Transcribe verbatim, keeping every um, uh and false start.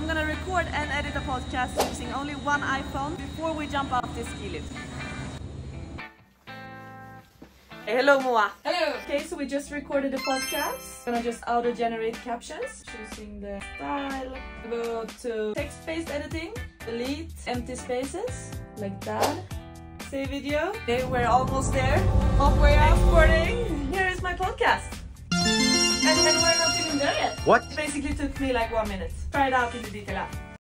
I'm gonna record and edit a podcast using only one iPhone before we jump out this ski lift. Hey, hello Moa. Hello. Okay, so we just recorded the podcast. I'm gonna just auto-generate captions. Choosing the style. Go to text-based editing. Delete empty spaces. Like that. Save video. Okay, we're almost there. Halfway out. Recording. Here is my podcast. And, and we're not even there yet. What? It basically took me like one minute. Try it out in the detail app.